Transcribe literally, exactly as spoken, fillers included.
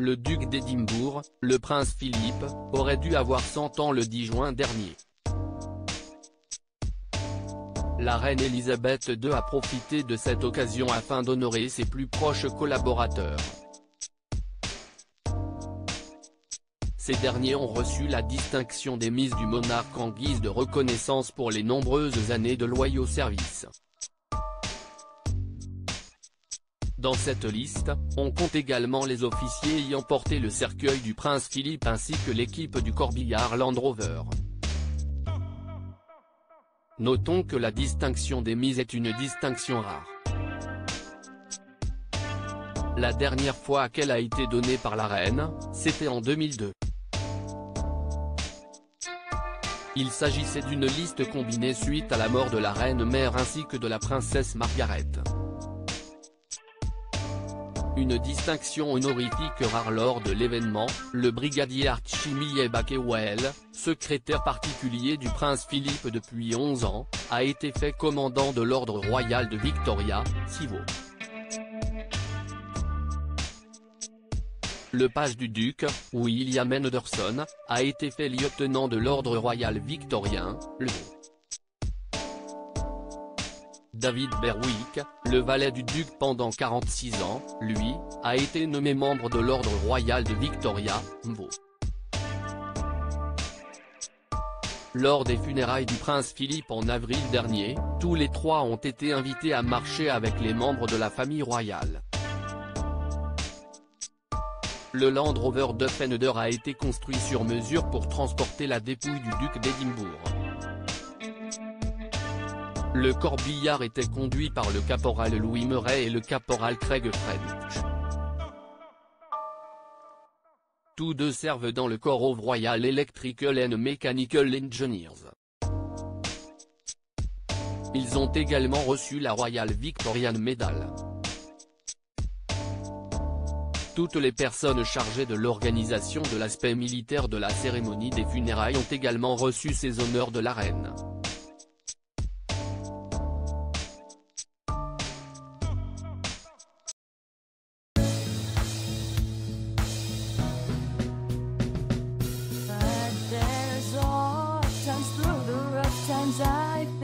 le duc d'Édimbourg, le prince Philippe, aurait dû avoir cent ans le dix juin dernier. La reine Elisabeth deux a profité de cette occasion afin d'honorer ses plus proches collaborateurs. Ces derniers ont reçu la distinction des Miss du monarque en guise de reconnaissance pour les nombreuses années de loyaux services. Dans cette liste, on compte également les officiers ayant porté le cercueil du prince Philippe ainsi que l'équipe du corbillard Land Rover. Notons que la distinction des Miss est une distinction rare. La dernière fois qu'elle a été donnée par la reine, c'était en deux mille deux. Il s'agissait d'une liste combinée suite à la mort de la reine-mère ainsi que de la princesse Margaret. Une distinction honorifique rare lors de l'événement, le brigadier Archimie Bakewell, secrétaire particulier du prince Philippe depuis onze ans, a été fait commandant de l'ordre royal de Victoria, Civo. Le page du duc, William Henderson, a été fait lieutenant de l'ordre royal victorien, le David Berwick, le valet du duc pendant quarante-six ans, lui, a été nommé membre de l'ordre royal de Victoria, M V O. Lors des funérailles du prince Philippe en avril dernier, tous les trois ont été invités à marcher avec les membres de la famille royale. Le Land Rover de Fender a été construit sur mesure pour transporter la dépouille du duc d'Édimbourg. Le corbillard était conduit par le caporal Louis Murray et le caporal Craig French. Tous deux servent dans le corps of Royal Electrical and Mechanical Engineers. Ils ont également reçu la Royal Victorian Medal. Toutes les personnes chargées de l'organisation de l'aspect militaire de la cérémonie des funérailles ont également reçu ces honneurs de la reine. But there's all times through the rough times I